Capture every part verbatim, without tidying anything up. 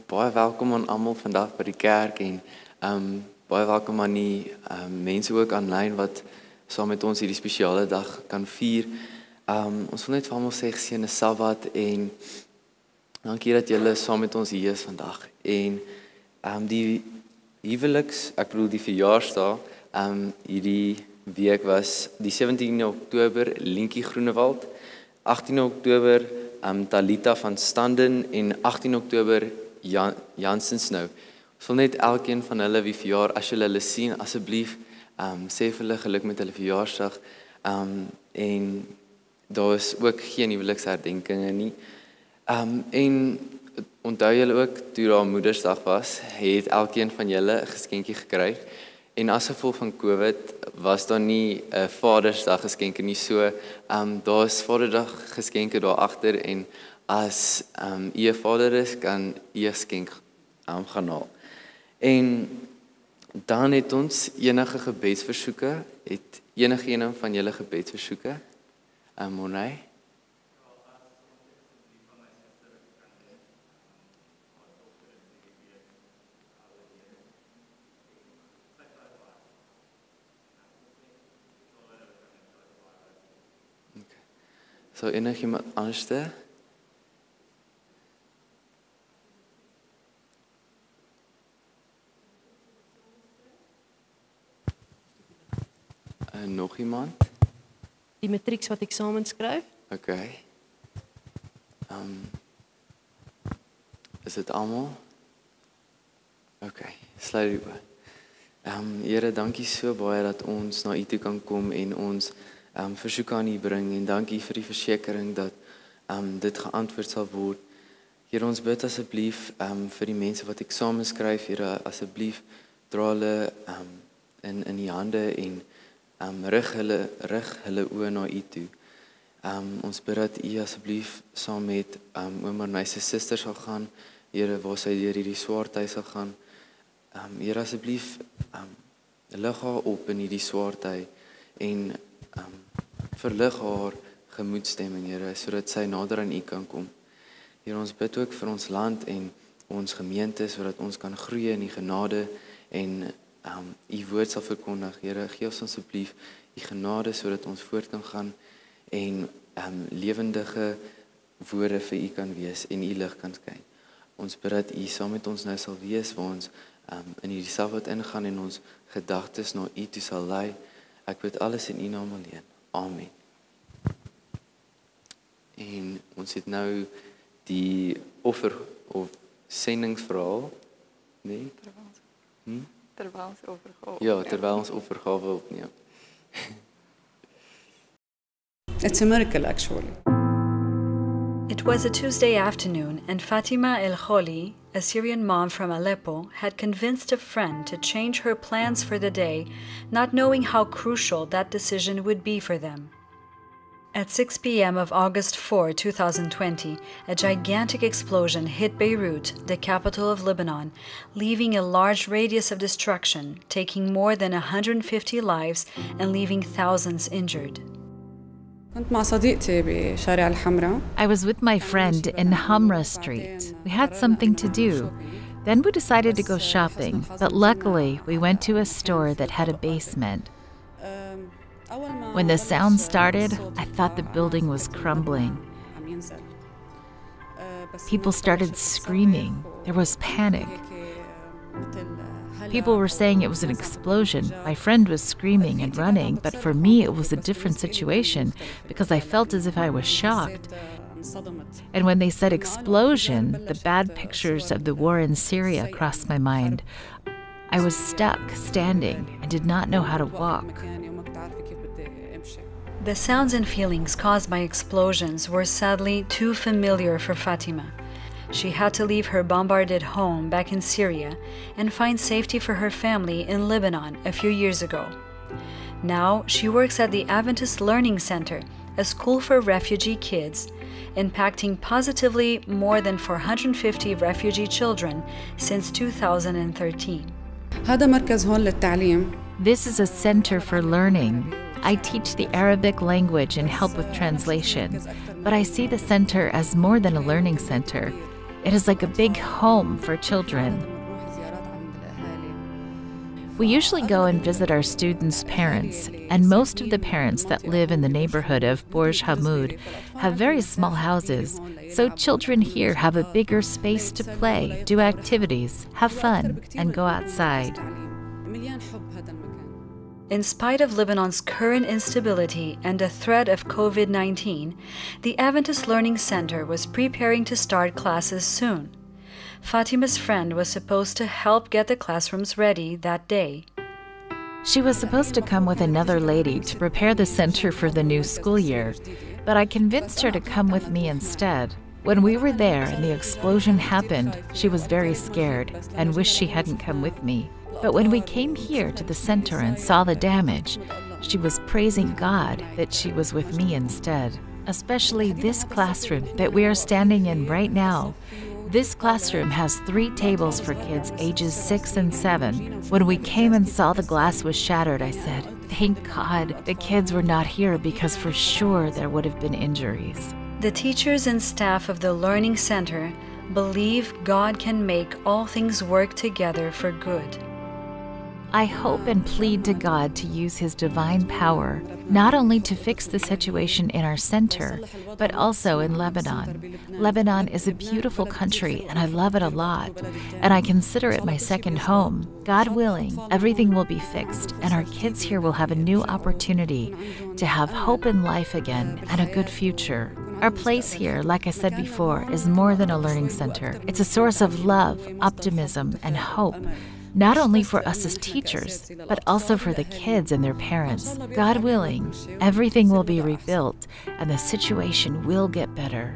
baie welkom aan almal vandag by die kerk en um baie welkom aan die um, mense ook aanlyn wat saam met ons hierdie spesiale dag kan vier. Um ons wil net vir almal sê geseënde Sabbat en dankie dat julle saam met ons hier is vandag. En um die huweliks, ek bedoel die verjaarsdag, um hierdie week was die sewentiende Oktober Lientjie Groenewald, agtiende Oktober um Talita van Standen en agtiende Oktober Jan, Jansen Snow. Ons wil net elkeen van hulle wie verjaar, as julle hulle sien, asseblief um sê vir hulle geluk met hulle verjaarsdag. Um en daar is ook geen huweliksherdenkinge nie. Um en onthou julle ook toe daar Moedersdag was, het elkeen van julle 'n geskenkie gekry. En as gevolg van COVID was daar nie 'n Vadersdag geskenke nie, so um daar's Vaderdag geskenke daar agter en as um u 'n vader is, kan u 'n geskenk um, gaan haal. En dan het ons enige gebedsversoeke, het enige een van julle gebedsversoeke? Um Monay? So enig iemand anderste? Uh, nog iemand? Die matrieks wat eksamen skryf? Okay. Um, is dit almal? Okay, sluit die oë. Um, Here, dankie so baie dat ons na U toe kan kom en ons Um, versoek aan U bring en dankie vir die versekering dat um, dit geantwoord sal word. Here, ons bid asseblief um, vir die mense wat eksamen skryf, Here, asseblief dra hulle um, in in die hande en um, rig hulle rig hulle oë na U toe. Um, ons bid dat U asseblief saam met um, ouma Marnie se suster sal gaan, Here, waar sy deur hierdie swaar tyd sal gaan. Um, Here, asseblief um, lig haar op in hierdie swaar tyd en Um, verlig haar gemoedstemming, Here, sodat sy nader aan U kan kom. Here, ons bid ook vir ons land en ons gemeente, sodat ons kan groei in die genade en um, U woord sal verkondig. Here, gee ons asseblief U genade, sodat ons voort kan gaan en um, lewendige woorde vir U kan wees en U lig kan skyn. Ons bid dat U saam met ons nou sal wees, waar ons um, in hierdie Sabbat ingaan en ons gedagtes na U toe sal lei. Ek bid alles in U naam alleen. Amen. En ons het nou die offer of sendingsverhaal, nee? Hm? Terwyl ons overgawe. Ja, terwyl ons offergawe opneem. It's a miracle, actually. It was a Tuesday afternoon, and Fatima El Kholi, a Syrian mom from Aleppo, had convinced a friend to change her plans for the day, not knowing how crucial that decision would be for them. At six p m of August fourth, two thousand twenty, a gigantic explosion hit Beirut, the capital of Lebanon, leaving a large radius of destruction, taking more than one hundred fifty lives and leaving thousands injured. I was with my friend in Hamra Street. We had something to do. Then we decided to go shopping, but luckily we went to a store that had a basement. When the sound started, I thought the building was crumbling. People started screaming. There was panic. People were saying it was an explosion. My friend was screaming and running, but for me it was a different situation because I felt as if I was shocked. And when they said explosion, the bad pictures of the war in Syria crossed my mind. I was stuck, standing, and did not know how to walk. The sounds and feelings caused by explosions were sadly too familiar for Fatima. She had to leave her bombarded home back in Syria and find safety for her family in Lebanon a few years ago. Now she works at the Adventist Learning Center, a school for refugee kids, impacting positively more than four hundred fifty refugee children since two thousand thirteen. This is a center for learning. I teach the Arabic language and help with translation, but I see the center as more than a learning center. It is like a big home for children. We usually go and visit our students' parents, and most of the parents that live in the neighborhood of Borj Hamoud have very small houses, so children here have a bigger space to play, do activities, have fun, and go outside. In spite of Lebanon's current instability and the threat of COVID nineteen, the Adventist Learning Center was preparing to start classes soon. Fatima's friend was supposed to help get the classrooms ready that day. She was supposed to come with another lady to prepare the center for the new school year, but I convinced her to come with me instead. When we were there and the explosion happened, she was very scared and wished she hadn't come with me. But when we came here to the center and saw the damage, she was praising God that she was with me instead. Especially this classroom that we are standing in right now. This classroom has three tables for kids ages six and seven. When we came and saw the glass was shattered, I said, "Thank God the kids were not here because for sure there would have been injuries." The teachers and staff of the Learning Center believe God can make all things work together for good. I hope and plead to God to use His divine power, not only to fix the situation in our center, but also in Lebanon. Lebanon is a beautiful country, and I love it a lot, and I consider it my second home. God willing, everything will be fixed, and our kids here will have a new opportunity to have hope in life again and a good future. Our place here, like I said before, is more than a learning center. It's a source of love, optimism, and hope. Not only for us as teachers, but also for the kids and their parents. God willing, everything will be rebuilt and the situation will get better.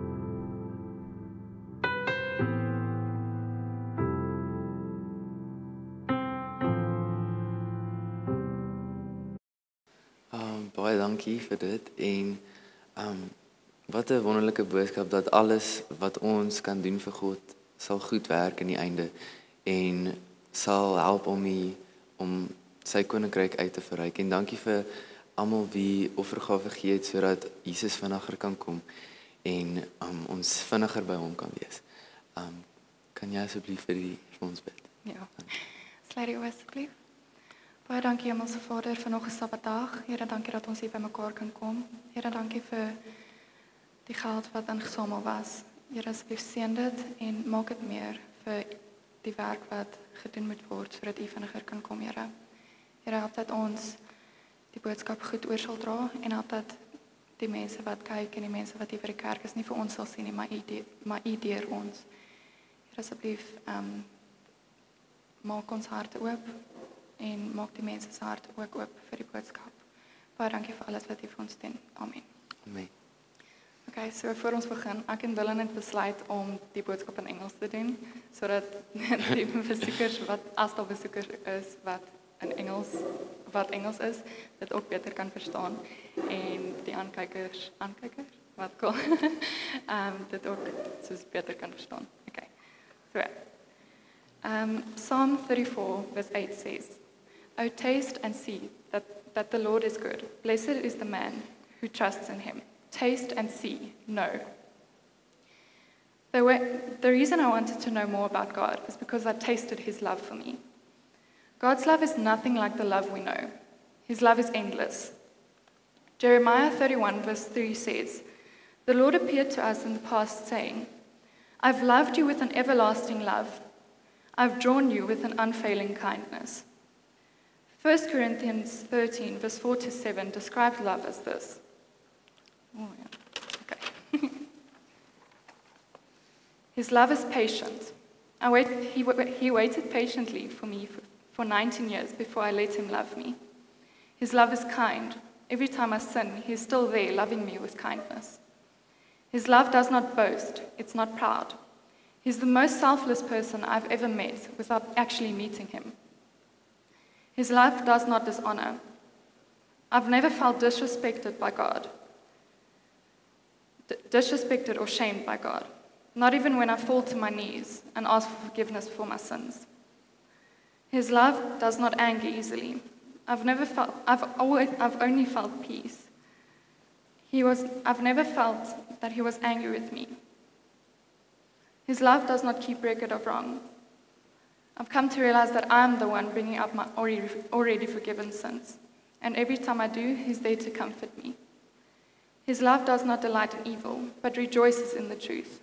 Um, baie dankie vir dit en um, wat 'n wonderlike boodskap dat alles wat ons kan doen vir God sal goed werk in die einde en sal help om die, om sy koninkryk uit te verryk. En dankie vir almal wie offergawe gegee het sodat Jesus vinniger kan kom en um, ons vinniger by hom kan wees. Um, kan jy asseblief vir, die, vir ons bid? Ja. Sluit die oë asseblief. Baie dankie Hemelse Vader vir nog 'n Sabbatdag. Here, dankie dat ons hier by mekaar kan kom. Here, dankie vir die geld wat ingesamel was. Here, asseblief seën dit en maak dit meer vir die werk wat gedoen moet word sodat U vinniger kan kom, Here. Here, help dat ons die boodskap goed oor sal dra en help dat die mense wat kyk en die mense wat hier by die kerk is nie vir ons sal sien nie, maar U maar U deur ons. Here, asseblief um, maak ons harte oop en maak die mense se harte ook oop vir die boodskap. Baie dankie vir alles wat U vir ons doen. Amen. Amen. Okay, so voor ons begin, ek en Dylan het besluit om die boodskap in Engels te doen, sodat die besoekers wat as daar besoekers is wat in Engels wat Engels is, dit ook beter kan verstaan en die aankykers, aankykers wat cool. um dit ook soos beter kan verstaan. Okay. So um Psalm thirty-four verse eight says, "O taste and see that that the Lord is good. Blessed is the man who trusts in him. Taste and see, no." The, way, the reason I wanted to know more about God is because I tasted His love for me. God's love is nothing like the love we know. His love is endless. Jeremiah thirty-one verse three says, "The Lord appeared to us in the past saying, I've loved you with an everlasting love. I've drawn you with an unfailing kindness." First Corinthians thirteen verse four to seven describes love as this. Oh, yeah. Okay. "His love is patient. I wait, he, he waited patiently for me for, for nineteen years before I let him love me. His love is kind. Every time I sin, he is still there loving me with kindness. His love does not boast. It's not proud. He's the most selfless person I've ever met without actually meeting him. His love does not dishonor. I've never felt disrespected by God. disrespected or shamed by God, not even when I fall to my knees and ask for forgiveness for my sins. His love does not anger easily. I've never felt, I've always, I've only felt peace. He was, I've never felt that he was angry with me. His love does not keep record of wrong. I've come to realize that I'm the one bringing up my already, already forgiven sins. And every time I do, he's there to comfort me. His love does not delight in evil, but rejoices in the truth.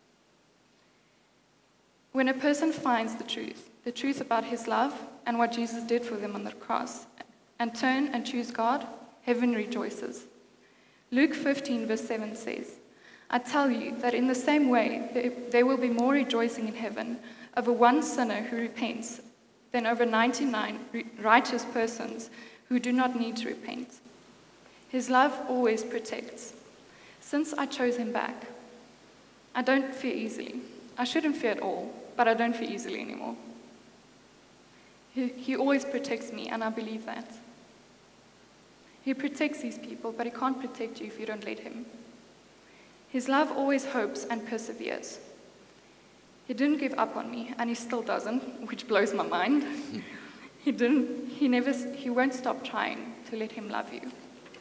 When a person finds the truth, the truth about his love and what Jesus did for them on the cross, and turn and choose God, heaven rejoices. Luke fifteen verse seven says, I tell you that in the same way there will be more rejoicing in heaven over one sinner who repents than over ninety-nine righteous persons who do not need to repent. His love always protects. Since I chose him back, I don't fear easily. I shouldn't fear at all, but I don't fear easily anymore. He, he always protects me, and I believe that. He protects these people, but he can't protect you if you don't let him. His love always hopes and perseveres. He didn't give up on me, and he still doesn't, which blows my mind. he didn't. He never. He won't stop trying to let him love you.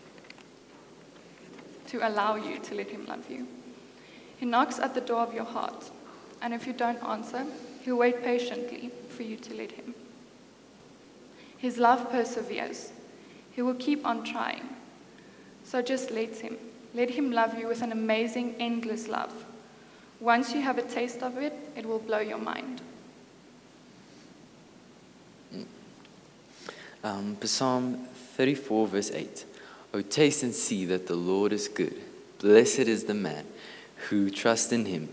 To allow you to let him love you. He knocks at the door of your heart, and if you don't answer, he'll wait patiently for you to let him. His love perseveres. He will keep on trying. So just let him. Let him love you with an amazing, endless love. Once you have a taste of it, it will blow your mind. Um, Psalm thirty-four, verse eight. Oh, taste and see that the Lord is good. Blessed is the man who trusts in him.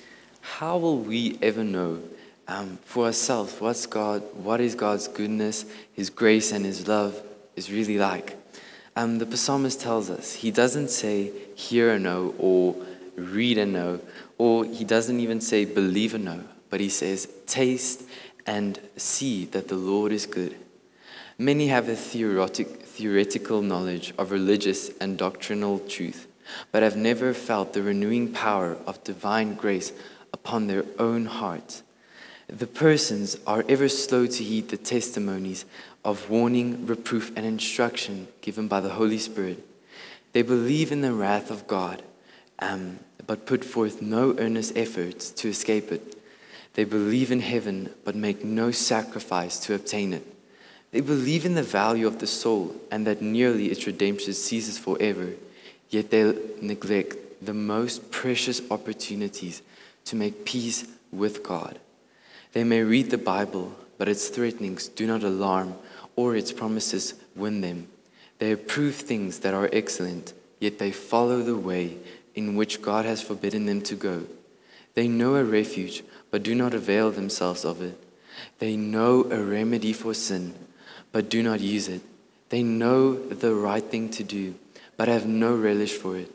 How will we ever know um, for ourselves what's God, what is God's goodness, his grace, and his love is really like? Um, the psalmist tells us, he doesn't say hear and know or read and know, or he doesn't even say believe and know, but he says taste and see that the Lord is good. Many have a theoretic, theoretical knowledge of religious and doctrinal truth, but have never felt the renewing power of divine grace upon their own hearts. The persons are ever slow to heed the testimonies of warning, reproof, and instruction given by the Holy Spirit. They believe in the wrath of God, um, but put forth no earnest efforts to escape it. They believe in heaven, but make no sacrifice to obtain it. They believe in the value of the soul and that nearly its redemption ceases forever, yet they neglect the most precious opportunities to make peace with God. They may read the Bible, but its threatenings do not alarm or its promises win them. They approve things that are excellent, yet they follow the way in which God has forbidden them to go. They know a refuge, but do not avail themselves of it. They know a remedy for sin, but do not use it. They know the right thing to do, but have no relish for it.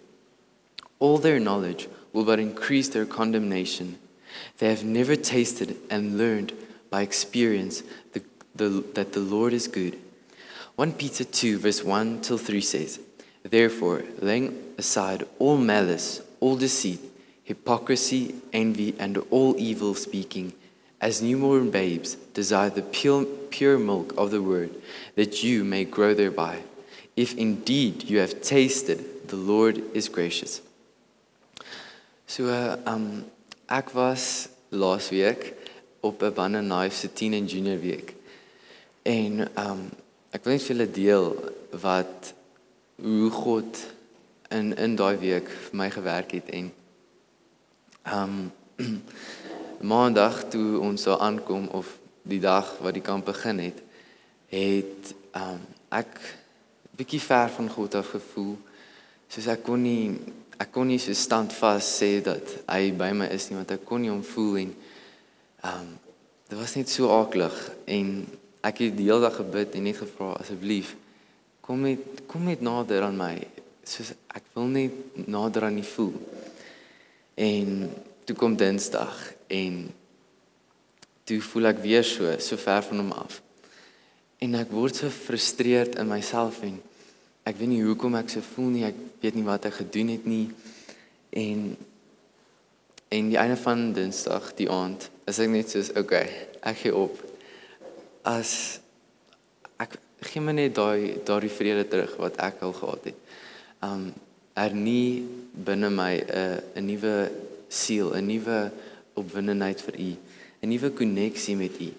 All their knowledge will but increase their condemnation. They have never tasted and learned by experience the, the, that the Lord is good. First Peter two, verse one till three says, Therefore, laying aside all malice, all deceit, hypocrisy, envy, and all evil speaking, as newborn babes, desire the pure, pure milk of the word, that you may grow thereby, if indeed you have tasted the Lord is gracious. So, uh, um, ek was laas week op 'n Banner Knife se teen en junior week. En um, ek wil net vir julle deel wat hoe God in in daai week vir my gewerk het. En um, maandag toe ons daar aankom, of die dag wat die kamp begin het, het um, ek bietjie ver van God af gevoel. Soos ek kon nie ek kon nie so standvas sê dat hy by my is nie, want ek kon nie hom voel en um, dit was net so akelig. En ek het die hele dag gebid en net gevra, asseblief, kom net, kom net nader aan my, soos ek wil net nader aan U voel. En toe kom Dinsdag en toe voel ek weer so, so ver van hom af. En ek word so frustreerd in myself en ek weet nie hoekom ek so voel nie, ek weet nie wat ek gedoen het nie. En en die einde van Dinsdag, die aand, is ek net soos, oké, okay, ek gee op. As ek gee my net daai daai vrede terug wat ek al gehad het. Um er nie binne my 'n uh, 'n nuwe siel, 'n nuwe opwindendheid vir U, 'n nuwe koneksie met U.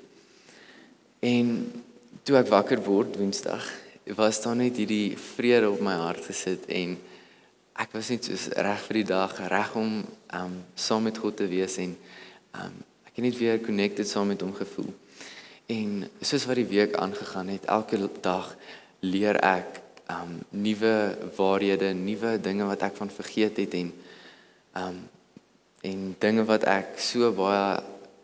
En toe ek wakker word Woensdag, was daar net hierdie vrede op my hart gesit en ek was net soos reg vir die dag, reg om um, saam met God te wees en um, ek het net weer connected saam met hom gevoel. En soos wat die week aangegaan het, elke dag leer ek um, nuwe waarhede, nuwe dinge wat ek van vergeet het en um, en dinge wat ek so baie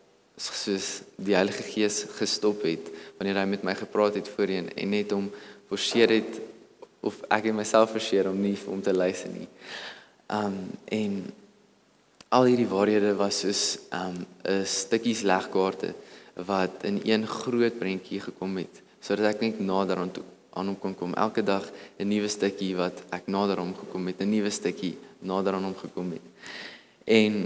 soos die Heilige Gees gestop het wanneer hy met my gepraat het voorheen en net om forceer het of ek het myself forceer om nie om te luister nie. Um, en al hierdie waarhede was soos um, 'n stukkies legkaarte wat in een groot prentjie gekom het, sodat ek net nader aan toe aan hom kon kom. Elke dag 'n nuwe stukkie wat ek nader aan hom gekom het, 'n nuwe stukkie nader aan hom gekom het. En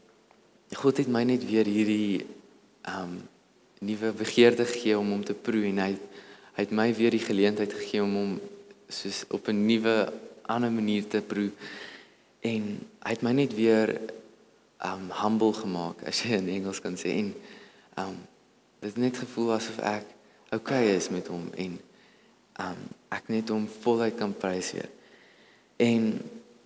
God het my net weer hierdie um, nuwe begeerte gegee om hom te proe en hy, hy het my weer die geleentheid gegee om hom soos op 'n nuwe, ander manier te proe. En hy het my net weer um, humble gemaak, as jy in Engels kan sê. En um, dit het net gevoel asof ek okay is met hom en um, ek net hom voluit kan prys weer. En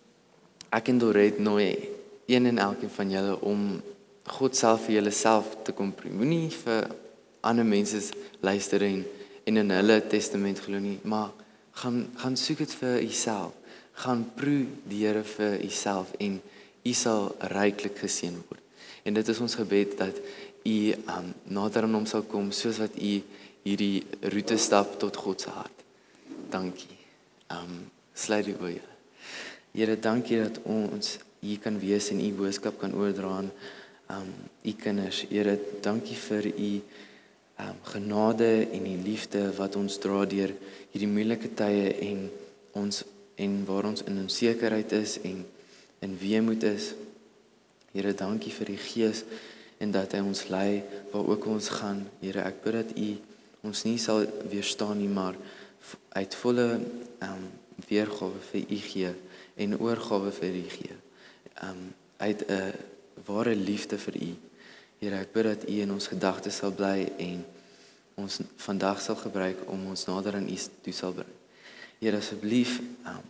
ek en Dorette nooi een en elkeen van julle om God self vir julle self te kom proe. Moenie vir ander mense luister en, en in hulle testament glo nie, maar gaan, gaan soek dit vir jouself. Gaan proe die Here vir jouself en jy sal ryklik geseën word. En dit is ons gebed dat jy um, nader aan hom sal kom, soos wat jy hierdie roete stap tot God se hart. Dankie. Um, sluit die oë. Here, dankie dat ons hier kan wees en u boodskap kan oordra aan um, u kinders. Here, dankie vir u um, genade en u liefde wat ons dra deur hierdie moeilike tye en ons en waar ons in onsekerheid is en in weemoed is. Here, dankie vir die Gees en dat hy ons lei waar ook ons gaan. Here, ek bid dat u ons nie sal weerstaan nie, maar uit volle um, weergawe vir u gee en oorgawe vir u gee. Um, uit 'n ware liefde vir u. Here, ek bid dat u in ons gedagtes sal bly en ons vandag sal gebruik om ons nader aan u toe sal bring. Here, asseblief um,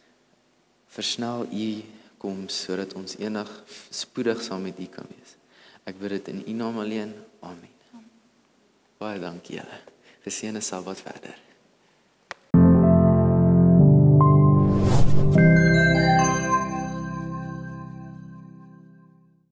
versnel u koms sodat ons eendag spoedig saam met u kan wees. Ek bid dit in u naam alleen. Amen. Baie dankie julle. Geseënde Sabbat verder.